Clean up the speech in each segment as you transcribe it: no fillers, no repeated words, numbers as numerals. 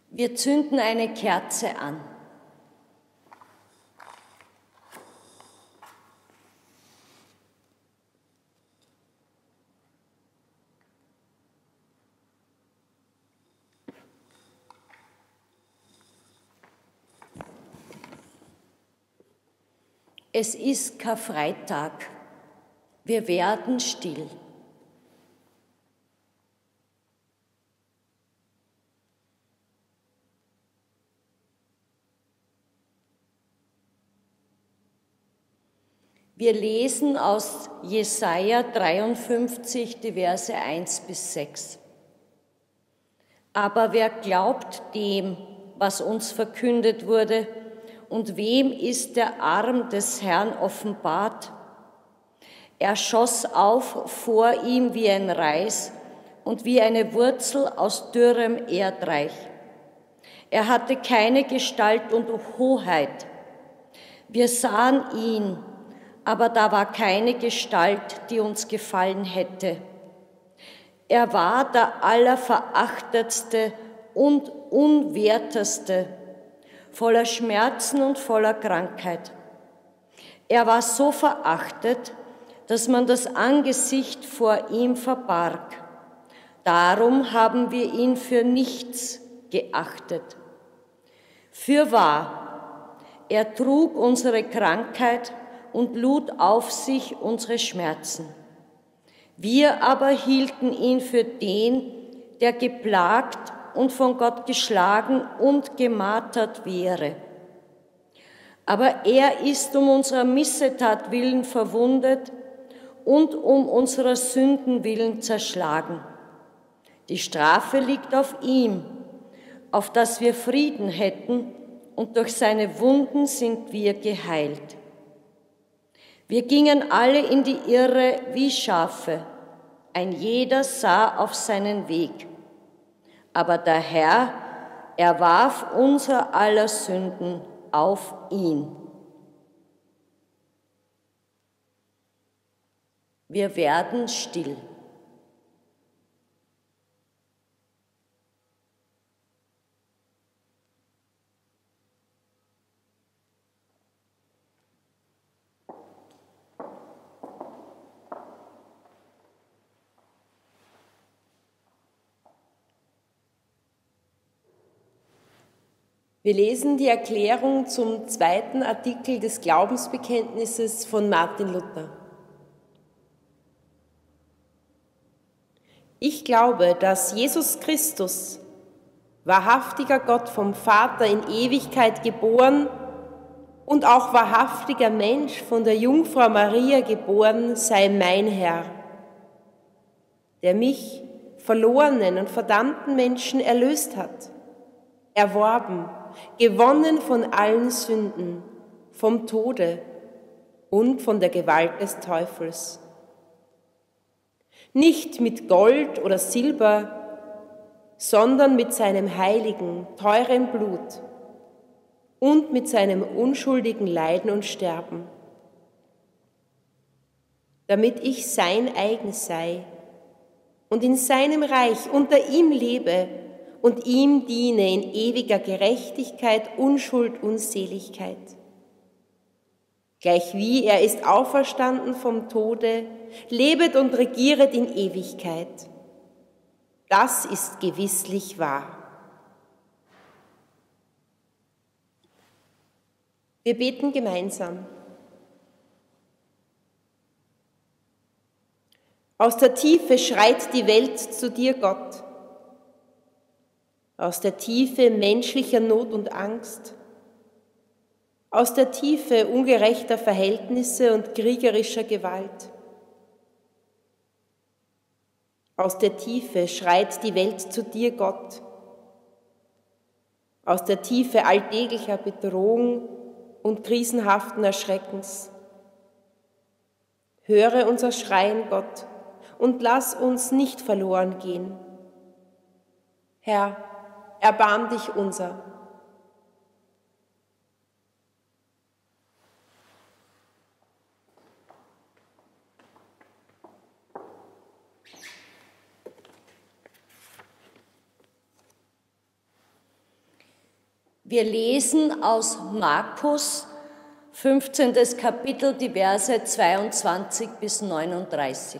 Wir zünden eine Kerze an. Es ist Karfreitag. Wir werden still. Wir lesen aus Jesaja 53, die Verse 1 bis 6. Aber wer glaubt dem, was uns verkündet wurde, und wem ist der Arm des Herrn offenbart? Er schoss auf vor ihm wie ein Reis und wie eine Wurzel aus dürrem Erdreich. Er hatte keine Gestalt und Hoheit. Wir sahen ihn, aber da war keine Gestalt, die uns gefallen hätte. Er war der Allerverachtetste und Unwerteste, voller Schmerzen und voller Krankheit. Er war so verachtet, dass man das Angesicht vor ihm verbarg. Darum haben wir ihn für nichts geachtet. Fürwahr, er trug unsere Krankheit und lud auf sich unsere Schmerzen. Wir aber hielten ihn für den, der geplagt und von Gott geschlagen und gemartert wäre. Aber er ist um unserer Missetat willen verwundet und um unserer Sünden willen zerschlagen. Die Strafe liegt auf ihm, auf dass wir Frieden hätten, und durch seine Wunden sind wir geheilt. Wir gingen alle in die Irre wie Schafe, ein jeder sah auf seinen Weg. Aber der Herr, er warf unser aller Sünden auf ihn. Wir werden still. Wir lesen die Erklärung zum zweiten Artikel des Glaubensbekenntnisses von Martin Luther. Ich glaube, dass Jesus Christus, wahrhaftiger Gott vom Vater in Ewigkeit geboren und auch wahrhaftiger Mensch von der Jungfrau Maria geboren, sei mein Herr, der mich, verlorenen und verdammten Menschen, erlöst hat, erworben, gewonnen von allen Sünden, vom Tode und von der Gewalt des Teufels. Nicht mit Gold oder Silber, sondern mit seinem heiligen, teuren Blut und mit seinem unschuldigen Leiden und Sterben, damit ich sein eigen sei und in seinem Reich unter ihm lebe und ihm diene in ewiger Gerechtigkeit, Unschuld und Seligkeit. Gleichwie er ist auferstanden vom Tode, lebet und regieret in Ewigkeit. Das ist gewisslich wahr. Wir beten gemeinsam. Aus der Tiefe schreit die Welt zu dir, Gott. Aus der Tiefe menschlicher Not und Angst, aus der Tiefe ungerechter Verhältnisse und kriegerischer Gewalt. Aus der Tiefe schreit die Welt zu dir, Gott. Aus der Tiefe alltäglicher Bedrohung und krisenhaften Erschreckens. Höre unser Schreien, Gott, und lass uns nicht verloren gehen. Herr, erbarm dich unser. Wir lesen aus Markus 15. Kapitel, die Verse 22 bis 39.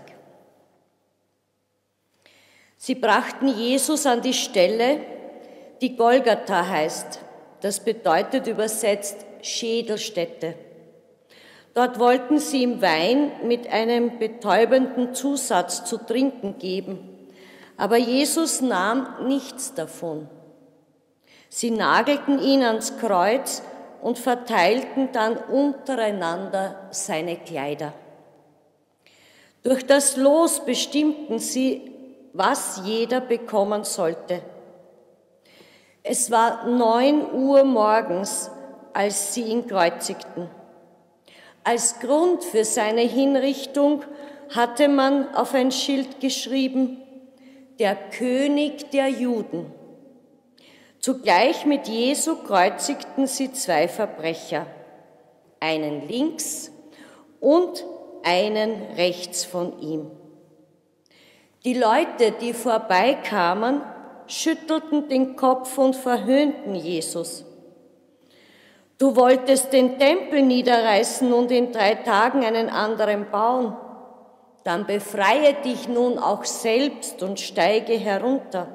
Sie brachten Jesus an die Stelle, die Golgatha heißt. Das bedeutet übersetzt Schädelstätte. Dort wollten sie ihm Wein mit einem betäubenden Zusatz zu trinken geben, aber Jesus nahm nichts davon. Sie nagelten ihn ans Kreuz und verteilten dann untereinander seine Kleider. Durch das Los bestimmten sie, was jeder bekommen sollte. Es war 9 Uhr morgens, als sie ihn kreuzigten. Als Grund für seine Hinrichtung hatte man auf ein Schild geschrieben: Der König der Juden. Zugleich mit Jesu kreuzigten sie 2 Verbrecher, einen links und einen rechts von ihm. Die Leute, die vorbeikamen, schüttelten den Kopf und verhöhnten Jesus. Du wolltest den Tempel niederreißen und in 3 Tagen einen anderen bauen. Dann befreie dich nun auch selbst und steige herunter.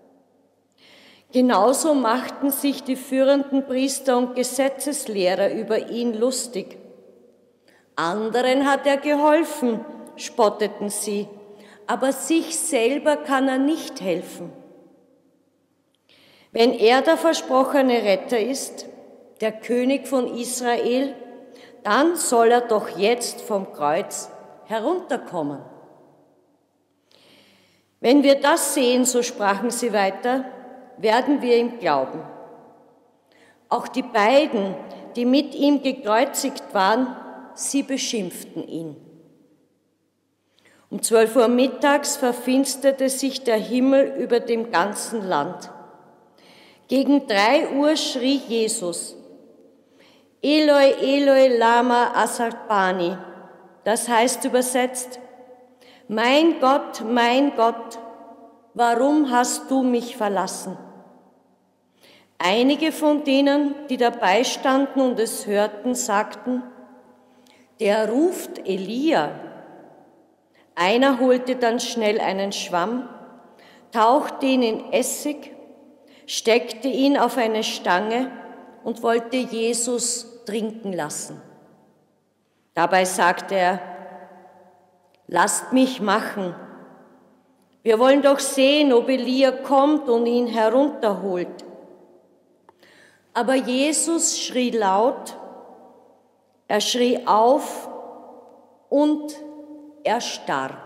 Genauso machten sich die führenden Priester und Gesetzeslehrer über ihn lustig. Anderen hat er geholfen, spotteten sie, aber sich selber kann er nicht helfen. Wenn er der versprochene Retter ist, der König von Israel, dann soll er doch jetzt vom Kreuz herunterkommen. Wenn wir das sehen, so sprachen sie weiter, werden wir ihm glauben. Auch die beiden, die mit ihm gekreuzigt waren, sie beschimpften ihn. Um 12 Uhr mittags verfinsterte sich der Himmel über dem ganzen Land. Gegen 3 Uhr schrie Jesus: Eloi, Eloi, lama sabachthani. Das heißt übersetzt: Mein Gott, warum hast du mich verlassen? Einige von denen, die dabei standen und es hörten, sagten: Der ruft Elia. Einer holte dann schnell einen Schwamm, tauchte ihn in Essig, steckte ihn auf eine Stange und wollte Jesus trinken lassen. Dabei sagte er: Lasst mich machen. Wir wollen doch sehen, ob Elia kommt und ihn herunterholt. Aber Jesus schrie laut, er schrie auf und er starb.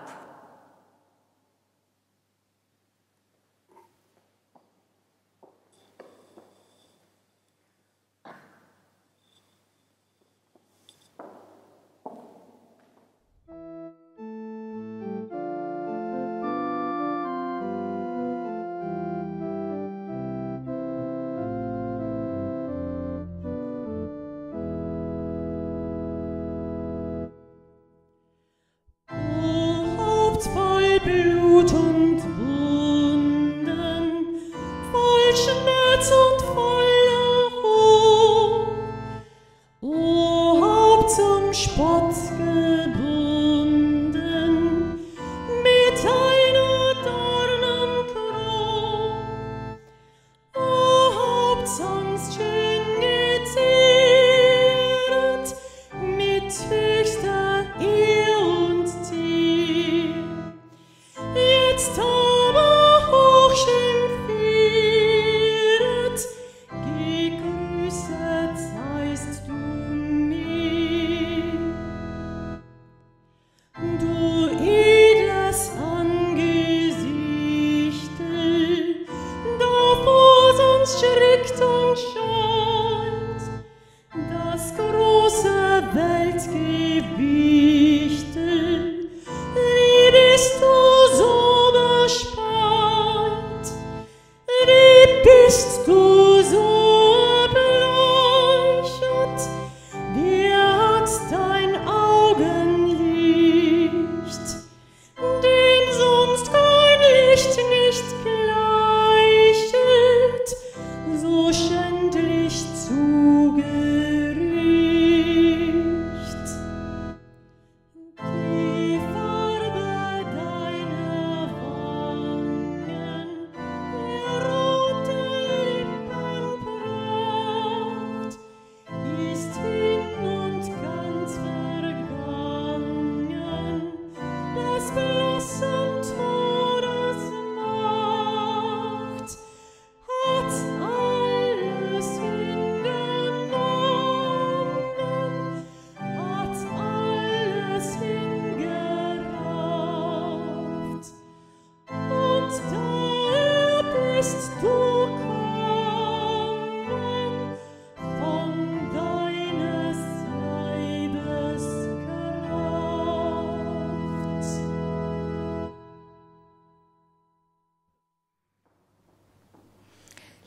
Blut und Wunden, voll Schmerz und voller Ruhe, o Haupt zum Spott gebunden, mit einer Dornenkrone, o Haupt sonst schön geziert, mit höchster Ehr und Tier. Jetzt aber hochschimpfiert, gegrüßet seist du mir. Du edles Angesichte, da vor uns schreckt und scheut, das große Weltgewichte, wie bist du so bespannt, wie bist du so erbleuchtet, wer hat dein Augenlicht, dem sonst kein Licht nicht gleichet, so schändlich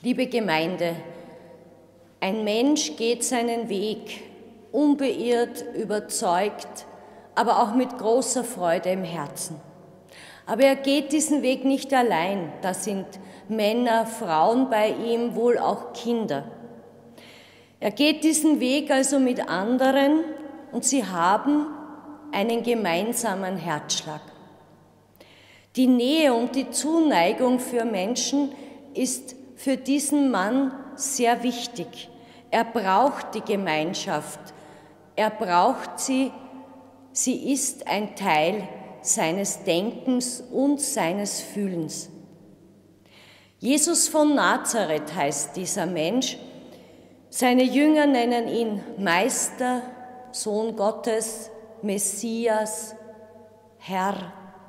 Liebe Gemeinde, ein Mensch geht seinen Weg, unbeirrt, überzeugt, aber auch mit großer Freude im Herzen. Aber er geht diesen Weg nicht allein, da sind Männer, Frauen bei ihm, wohl auch Kinder. Er geht diesen Weg also mit anderen und sie haben einen gemeinsamen Herzschlag. Die Nähe und die Zuneigung für Menschen ist für diesen Mann sehr wichtig. Er braucht die Gemeinschaft, er braucht sie, sie ist ein Teil seines Denkens und seines Fühlens. Jesus von Nazareth heißt dieser Mensch. Seine Jünger nennen ihn Meister, Sohn Gottes, Messias, Herr.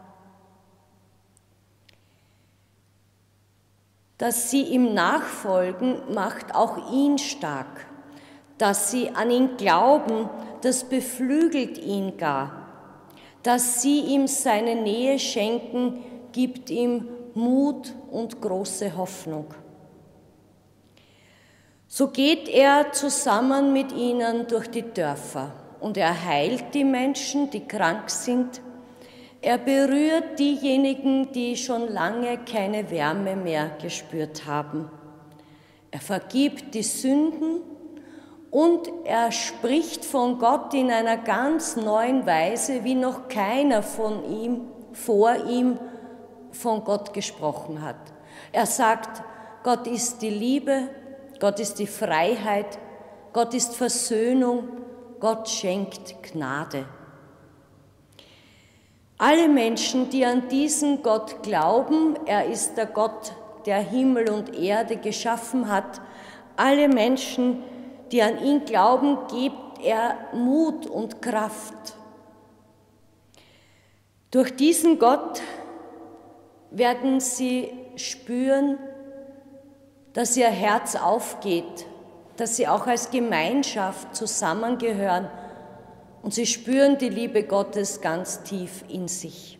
Dass sie ihm nachfolgen, macht auch ihn stark. Dass sie an ihn glauben, das beflügelt ihn gar. Dass sie ihm seine Nähe schenken, gibt ihm Mut und große Hoffnung. So geht er zusammen mit ihnen durch die Dörfer und er heilt die Menschen, die krank sind. Er berührt diejenigen, die schon lange keine Wärme mehr gespürt haben. Er vergibt die Sünden und er spricht von Gott in einer ganz neuen Weise, wie noch keiner vor ihm von Gott gesprochen hat. Er sagt, Gott ist die Liebe, Gott ist die Freiheit, Gott ist Versöhnung, Gott schenkt Gnade. Alle Menschen, die an diesen Gott glauben, er ist der Gott, der Himmel und Erde geschaffen hat, alle Menschen, die an ihn glauben, gibt er Mut und Kraft. Durch diesen Gott werden sie spüren, dass ihr Herz aufgeht, dass sie auch als Gemeinschaft zusammengehören und sie spüren die Liebe Gottes ganz tief in sich.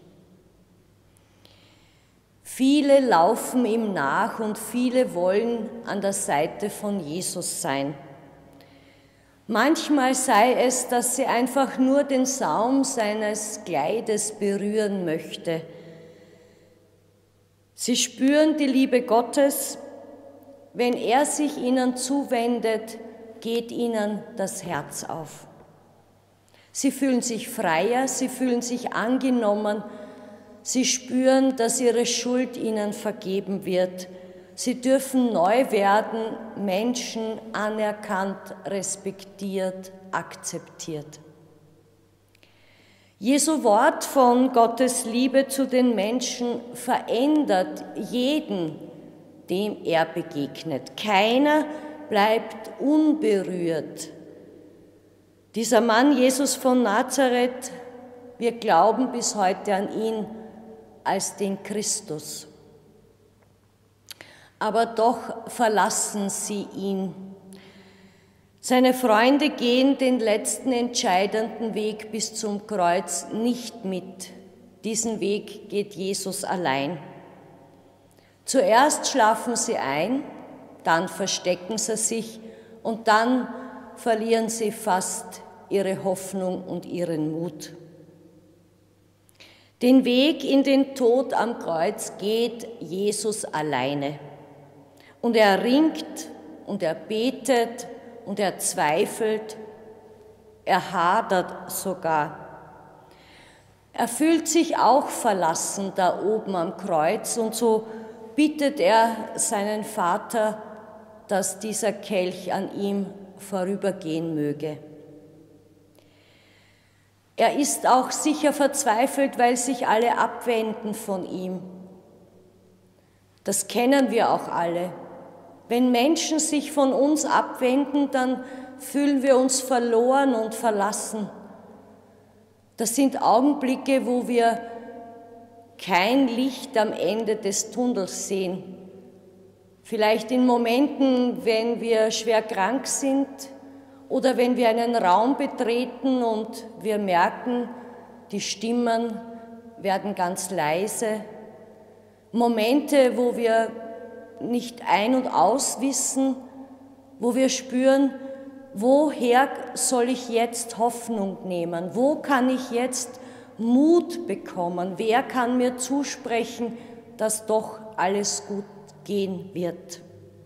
Viele laufen ihm nach und viele wollen an der Seite von Jesus sein. Manchmal sei es, dass sie einfach nur den Saum seines Kleides berühren möchte. Sie spüren die Liebe Gottes. Wenn er sich ihnen zuwendet, geht ihnen das Herz auf. Sie fühlen sich freier, sie fühlen sich angenommen, sie spüren, dass ihre Schuld ihnen vergeben wird. Sie dürfen neu werden, Menschen anerkannt, respektiert, akzeptiert. Jesu Wort von Gottes Liebe zu den Menschen verändert jeden, dem er begegnet. Keiner bleibt unberührt. Dieser Mann, Jesus von Nazareth, wir glauben bis heute an ihn als den Christus. Aber doch verlassen sie ihn. Seine Freunde gehen den letzten entscheidenden Weg bis zum Kreuz nicht mit. Diesen Weg geht Jesus allein. Zuerst schlafen sie ein, dann verstecken sie sich und dann verlieren sie fast ihre Hoffnung und ihren Mut. Den Weg in den Tod am Kreuz geht Jesus alleine. Und er ringt und er betet und er zweifelt, er hadert sogar. Er fühlt sich auch verlassen da oben am Kreuz und so bittet er seinen Vater, dass dieser Kelch an ihm vorübergehen möge. Er ist auch sicher verzweifelt, weil sich alle abwenden von ihm. Das kennen wir auch alle. Wenn Menschen sich von uns abwenden, dann fühlen wir uns verloren und verlassen. Das sind Augenblicke, wo wir kein Licht am Ende des Tunnels sehen. Vielleicht in Momenten, wenn wir schwer krank sind oder wenn wir einen Raum betreten und wir merken, die Stimmen werden ganz leise. Momente, wo wir nicht ein- und auswissen, wo wir spüren, woher soll ich jetzt Hoffnung nehmen? Wo kann ich jetzt Mut bekommen? Wer kann mir zusprechen, dass doch alles gut gehen wird?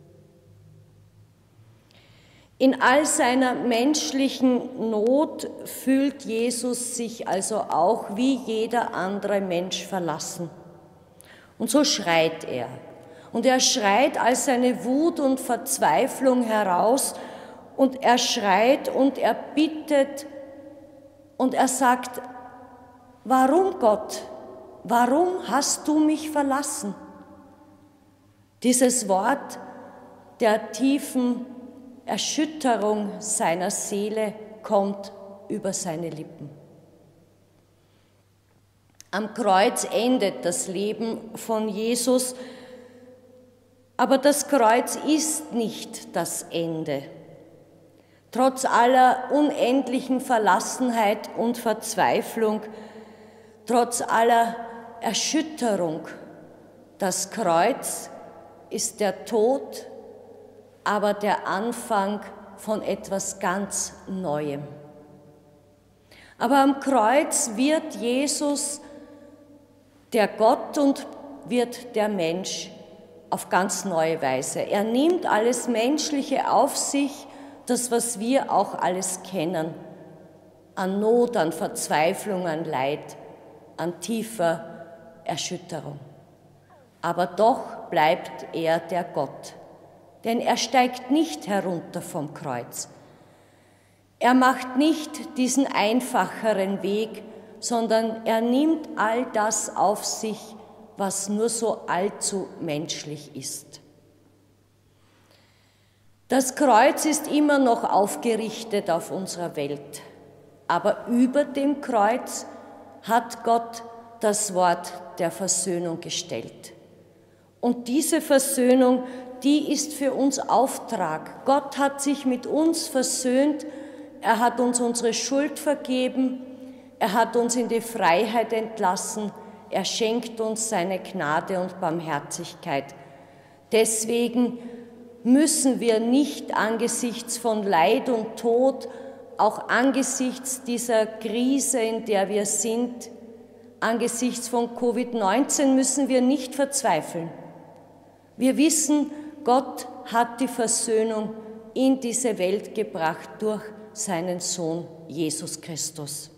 In all seiner menschlichen Not fühlt Jesus sich also auch wie jeder andere Mensch verlassen. Und so schreit er. Und er schreit all seine Wut und Verzweiflung heraus. Und er schreit und er bittet und er sagt, warum Gott? Warum hast du mich verlassen? Dieses Wort der tiefen Erschütterung seiner Seele kommt über seine Lippen. Am Kreuz endet das Leben von Jesus, aber das Kreuz ist nicht das Ende. Trotz aller unendlichen Verlassenheit und Verzweiflung, trotz aller Erschütterung, das Kreuz ist der Tod, aber der Anfang von etwas ganz Neuem. Aber am Kreuz wird Jesus der Gott und wird der Mensch auf ganz neue Weise. Er nimmt alles Menschliche auf sich, das, was wir auch alles kennen, an Not, an Verzweiflung, an Leid, an tiefer Erschütterung. Aber doch bleibt er der Gott, denn er steigt nicht herunter vom Kreuz. Er macht nicht diesen einfacheren Weg, sondern er nimmt all das auf sich, was nur so allzu menschlich ist. Das Kreuz ist immer noch aufgerichtet auf unserer Welt, aber über dem Kreuz hat Gott das Wort der Versöhnung gestellt. Und diese Versöhnung, die ist für uns Auftrag. Gott hat sich mit uns versöhnt, er hat uns unsere Schuld vergeben, er hat uns in die Freiheit entlassen, er schenkt uns seine Gnade und Barmherzigkeit. Deswegen müssen wir nicht angesichts von Leid und Tod, auch angesichts dieser Krise, in der wir sind, angesichts von Covid-19 müssen wir nicht verzweifeln. Wir wissen, Gott hat die Versöhnung in diese Welt gebracht durch seinen Sohn Jesus Christus.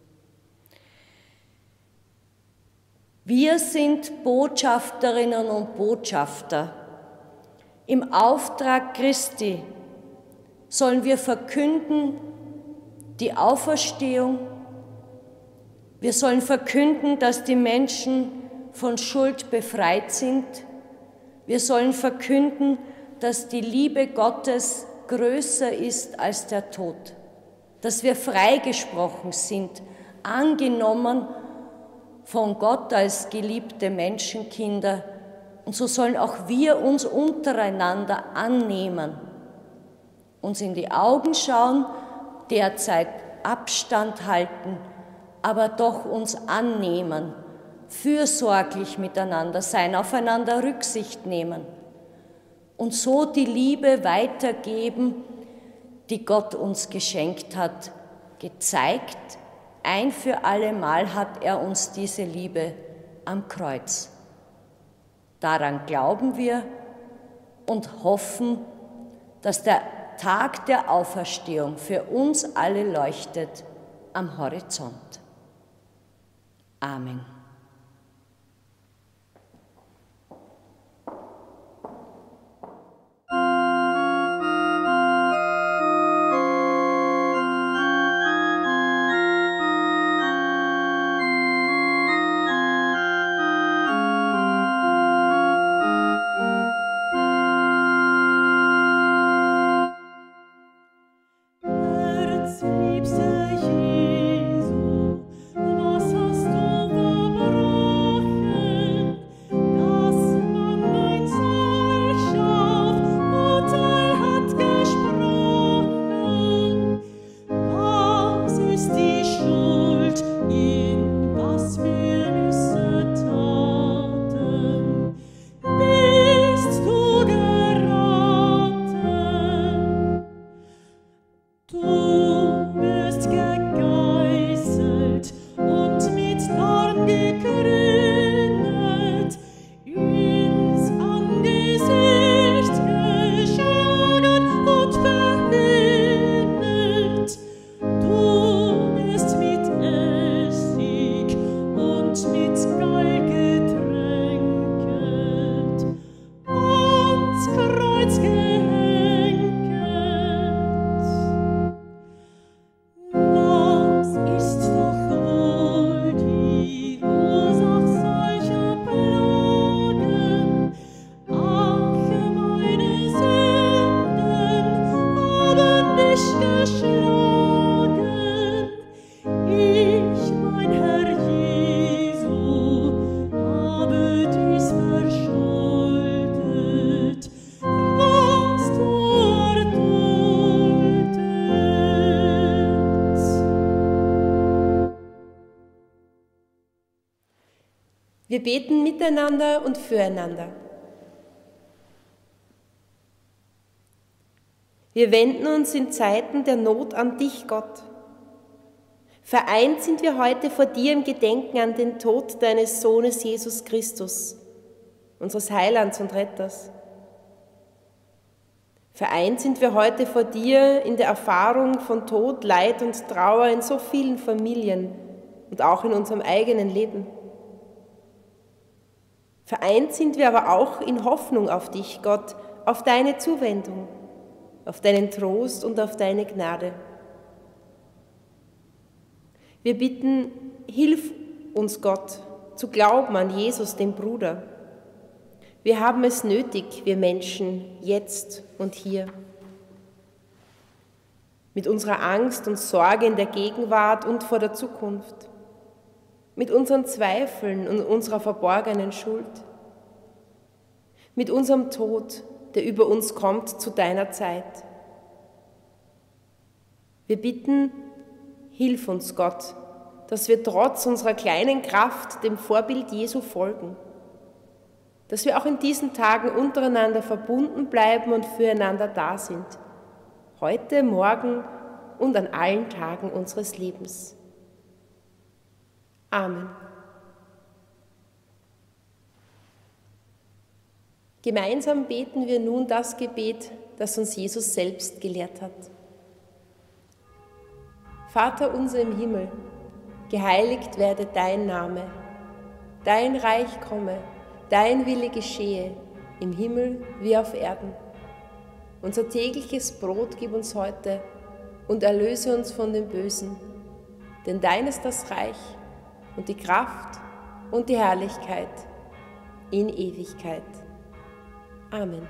Wir sind Botschafterinnen und Botschafter. Im Auftrag Christi sollen wir verkünden die Auferstehung. Wir sollen verkünden, dass die Menschen von Schuld befreit sind. Wir sollen verkünden, dass die Liebe Gottes größer ist als der Tod, dass wir freigesprochen sind, angenommen von Gott als geliebte Menschenkinder. Und so sollen auch wir uns untereinander annehmen, uns in die Augen schauen, derzeit Abstand halten, aber doch uns annehmen, fürsorglich miteinander sein, aufeinander Rücksicht nehmen und so die Liebe weitergeben, die Gott uns geschenkt hat, gezeigt. Ein für alle Mal hat er uns diese Liebe am Kreuz. Daran glauben wir und hoffen, dass der Tag der Auferstehung für uns alle leuchtet am Horizont. Amen. Herzliebster Jesu, was hast du Du wirst gegeißelt und mit Dorn gekrönet, ins Angesicht geschlagen und verhöhnet. Du wirst mit Essig und mit Gall getränket, ans Kreuz gehängt. Was ist doch wohl die Ursache solcher Plagen? Ach, meine Sünden haben dich geschlagen. Ich, mein Herr Jesu, habe dies verschuldet, was du erduldest. Wir beten miteinander und füreinander. Wir wenden uns in Zeiten der Not an dich, Gott. Vereint sind wir heute vor dir im Gedenken an den Tod deines Sohnes Jesus Christus, unseres Heilands und Retters. Vereint sind wir heute vor dir in der Erfahrung von Tod, Leid und Trauer in so vielen Familien und auch in unserem eigenen Leben. Vereint sind wir aber auch in Hoffnung auf dich, Gott, auf deine Zuwendung, auf deinen Trost und auf deine Gnade. Wir bitten, hilf uns, Gott, zu glauben an Jesus, den Bruder. Wir haben es nötig, wir Menschen, jetzt und hier. Mit unserer Angst und Sorge in der Gegenwart und vor der Zukunft. Mit unseren Zweifeln und unserer verborgenen Schuld. Mit unserem Tod, der über uns kommt zu deiner Zeit. Wir bitten, hilf uns, Gott, dass wir trotz unserer kleinen Kraft dem Vorbild Jesu folgen. Dass wir auch in diesen Tagen untereinander verbunden bleiben und füreinander da sind. Heute, morgen und an allen Tagen unseres Lebens. Amen. Gemeinsam beten wir nun das Gebet, das uns Jesus selbst gelehrt hat. Vater unser im Himmel, geheiligt werde dein Name, dein Reich komme, dein Wille geschehe, im Himmel wie auf Erden. Unser tägliches Brot gib uns heute und erlöse uns von dem Bösen, denn dein ist das Reich und die Kraft und die Herrlichkeit in Ewigkeit. Amen.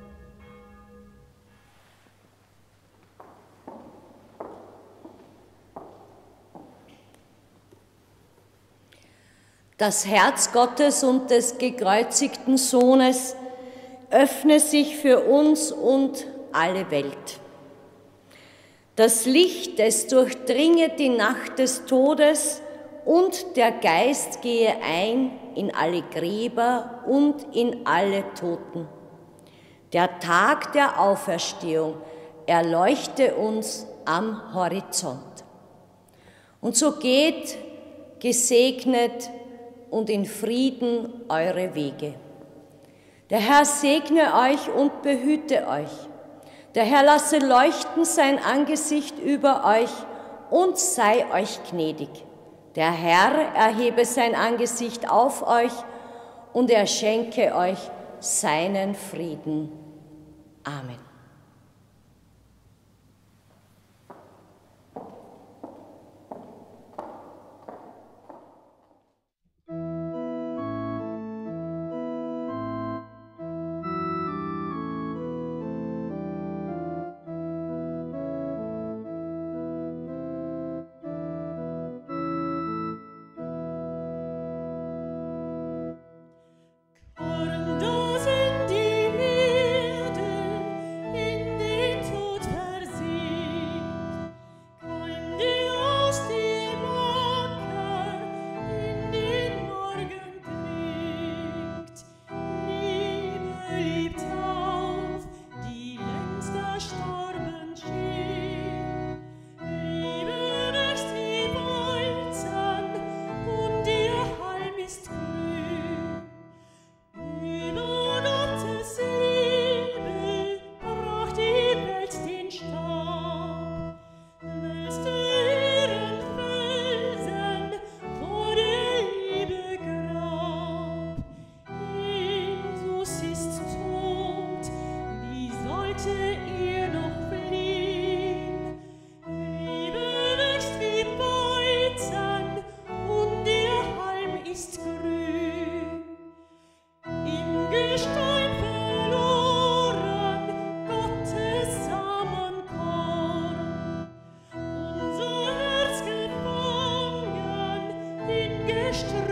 Das Herz Gottes und des gekreuzigten Sohnes öffne sich für uns und alle Welt. Das Licht, es durchdringe die Nacht des Todes und der Geist gehe ein in alle Gräber und in alle Toten. Der Tag der Auferstehung erleuchte uns am Horizont. Und so geht gesegnet und in Frieden eure Wege. Der Herr segne euch und behüte euch. Der Herr lasse leuchten sein Angesicht über euch und sei euch gnädig. Der Herr erhebe sein Angesicht auf euch und er schenke euch seinen Frieden. Amen. Das in die Erde der Strafe